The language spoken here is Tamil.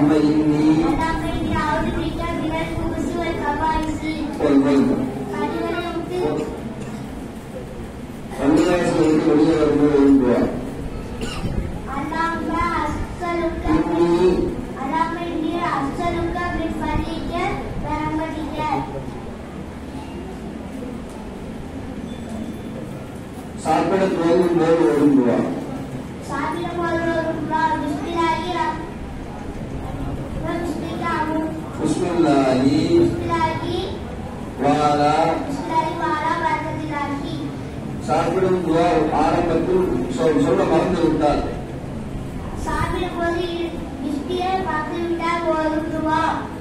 சன்னியாசிகளுக்கு வெளியே வரும்போது எழுதுவார். சாப்பிட போகும் போது ஒழுங்குவார். பிஸ்மில்லாஹி வாலா. சாப்பிடும் துவா ஆரம்பத்தில் சொல்ல மறந்து விட்டார். சாப்பிடும் போது மறந்து விட்டால்